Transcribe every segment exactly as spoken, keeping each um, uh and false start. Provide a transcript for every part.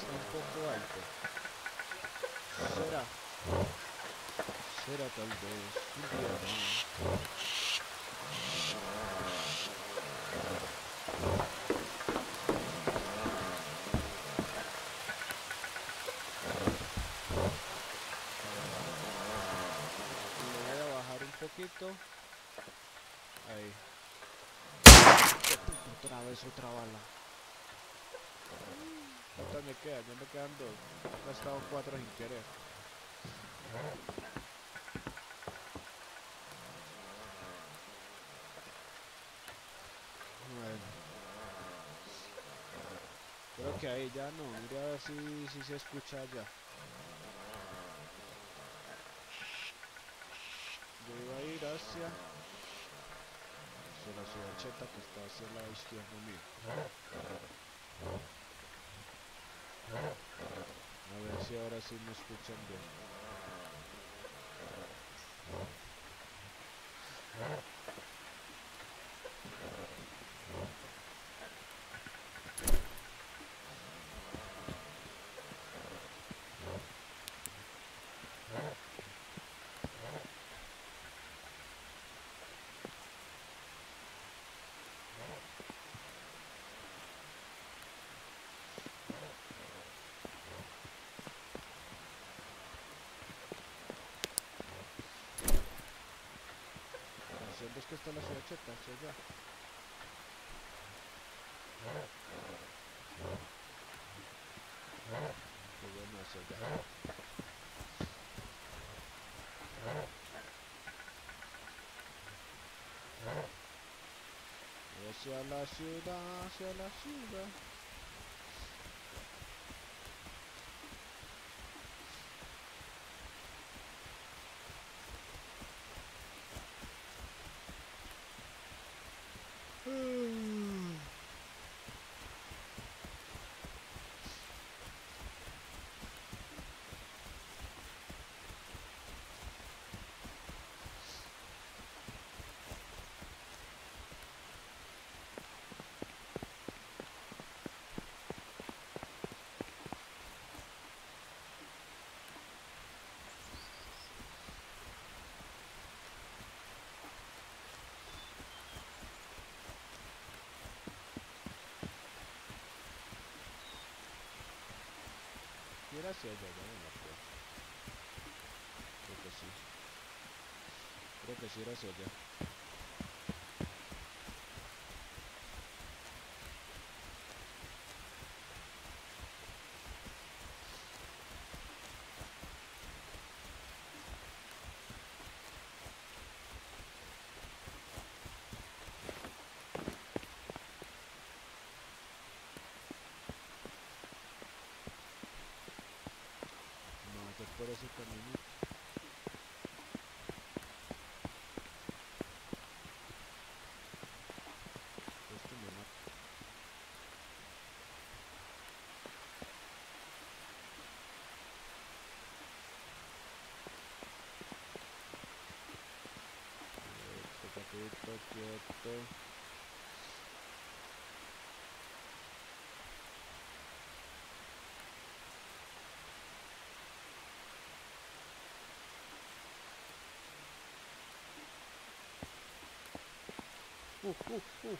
está un poco alto. ¿Será? ¿Será tal vez invierno? Le voy a bajar un poquito. Ahí. ¡Qué puta! Otra vez otra bala. ¿Cuántas me quedan? Ya me quedan dos. He gastado cuatro sin querer. Bueno, creo que ahí ya no. Mira a ver si, si se escucha ya. Yo iba a ir hacia, hacia la ciudad cheta que está hacia el lado izquierdo mío. A ver si ahora sí me escuchan bien. ¿Dónde es que está la ciudad cheta? Hacia allá. Qué bueno, hacia allá. Hacia la ciudad, hacia la ciudad. Y era hacia allá, ya no me acuerdo. Creo que sí. Creo que sí era hacia allá. No, es por ese caminito. Esto me mata. Quieto, quieto, quieto. Uh, uh, uh.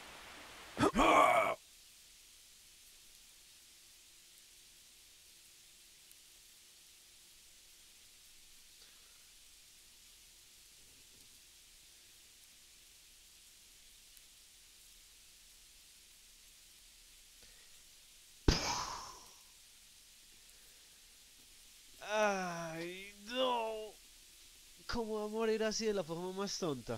Ay, no. ¿Cómo va a morir así de la forma más tonta?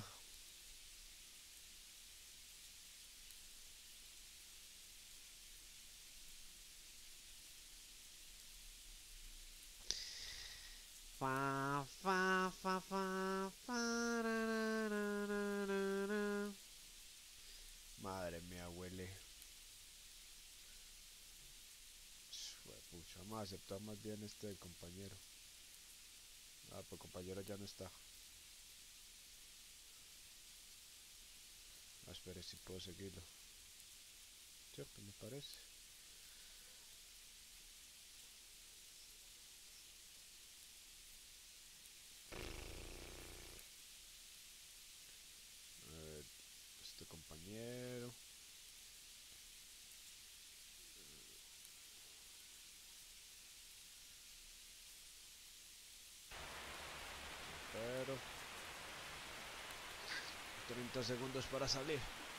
Fa, fa, fa, fa, fa, ra, ra, ra, ra, ra, ra. Madre mía, huele. Pucha, vamos a aceptar más bien este compañero. Ah, pues compañero ya no está. Ah, espere si puedo seguirlo. Cierto, me parece. treinta segundos para salir.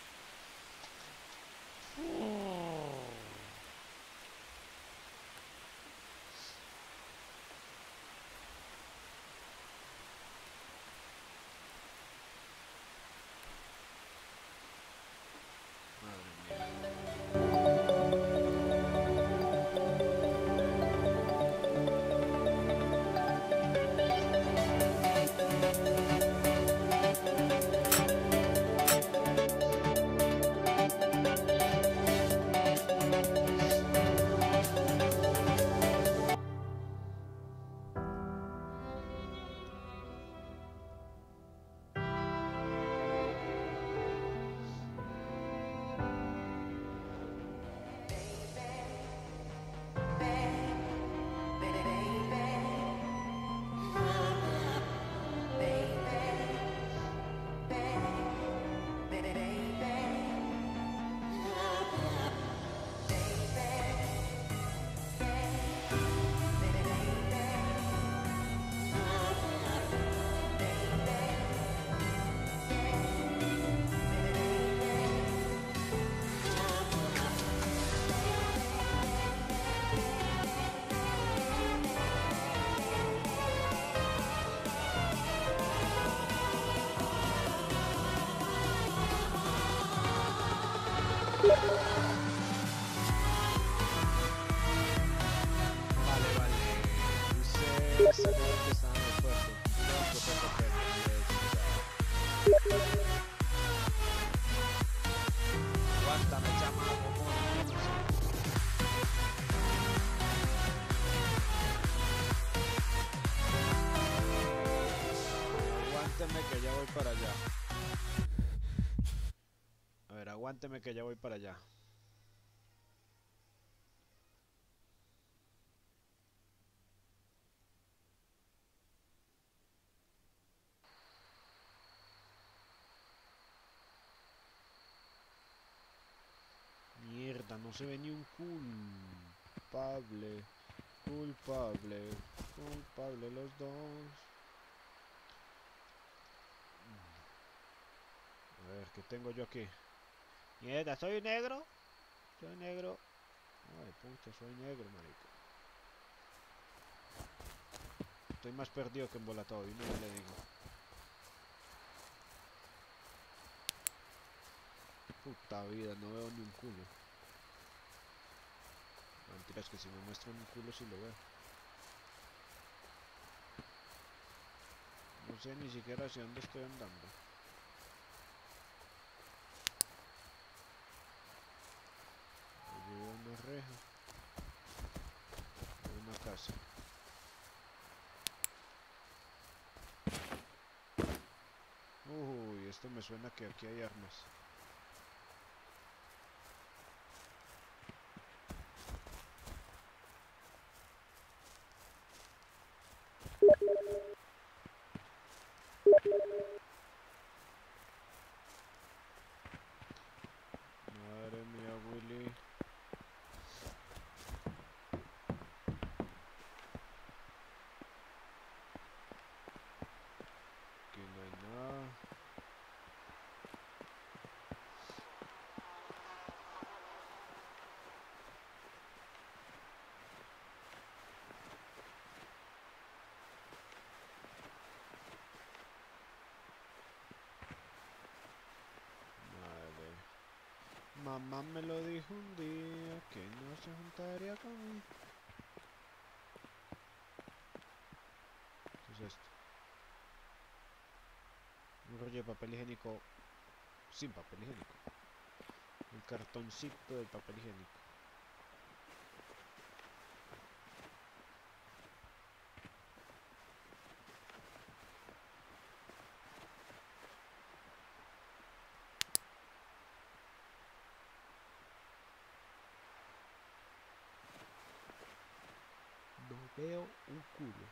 Que ya voy para allá. A ver, aguánteme que ya voy para allá. Mierda, no se ve ni un culpable. Culpable. Culpable los dos. A ver, ¿qué tengo yo aquí? Mierda, ¿soy negro? Soy negro. Ay, puta, soy negro, marico. Estoy más perdido que embolatado, y no le digo. Puta vida, no veo ni un culo. Mentiras, que si me muestran un culo sí lo veo. No sé ni siquiera hacia dónde estoy andando. Allí veo una reja. Veo una casa. Uy, esto me suena que aquí hay armas. Madre mía, Willy. Aquí no hay nada. Madre. Mamá me lo dijo un día que no se juntaría conmigo. ¿Qué es esto? Un rollo de papel higiénico sin papel higiénico. Un cartoncito de papel higiénico. No veo un culo.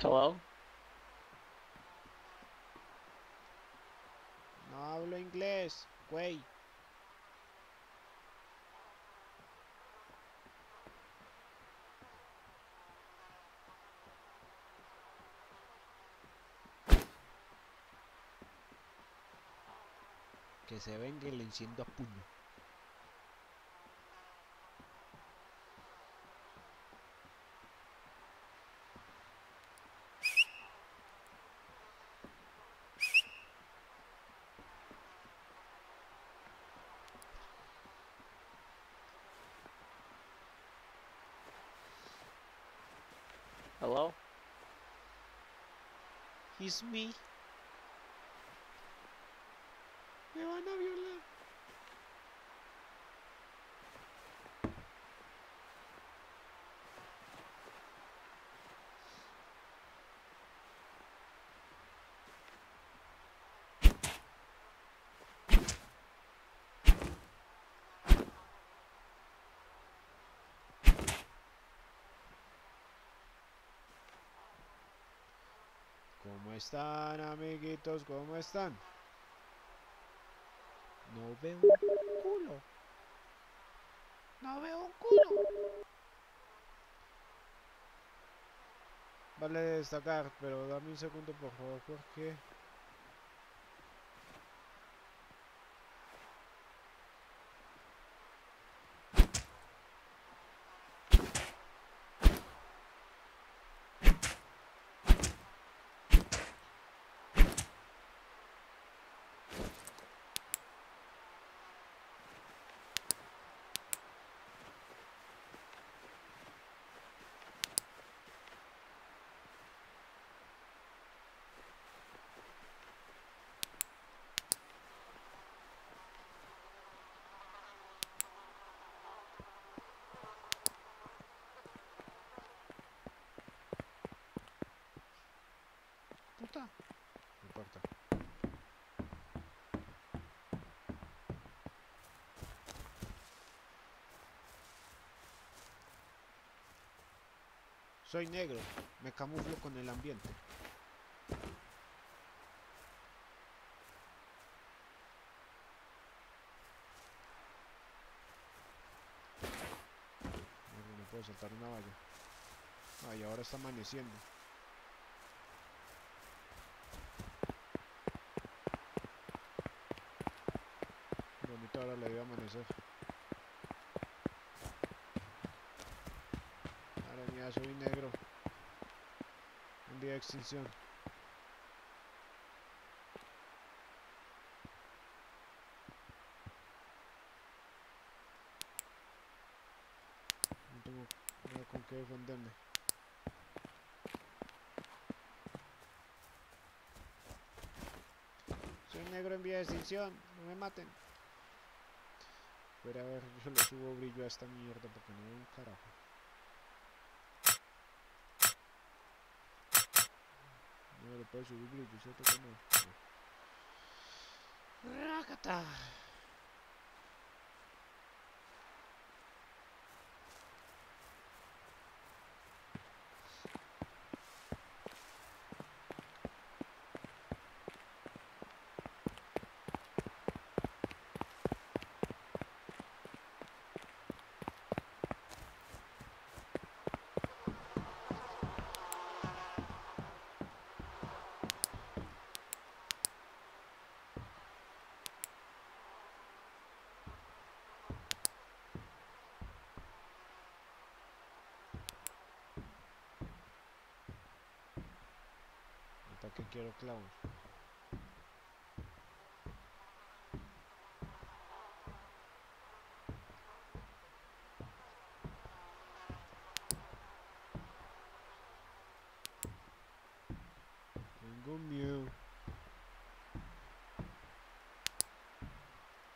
Hello? No hablo inglés, güey. Que se venga y le enciendo a puño. Hello? It's me. Me van a violar. ¿Cómo están, amiguitos? ¿Cómo están? No veo un culo. No veo un culo. Vale destacar, pero dame un segundo por favor, porque... Puta. No importa. Soy negro. Me camuflo con el ambiente. No, no puedo saltar una valla. Ay, ahora está amaneciendo. Bonita hora le dio a amanecer. Madre mía, soy negro. En vía de extinción. No tengo nada con qué defenderme. Soy negro en vía de extinción. No me maten. Pero a ver, yo le subo brillo a esta mierda porque no veo un carajo. No le puedo subir brillo, ¿cierto que no? ¡Rácata! ¿Para qué quiero clavos?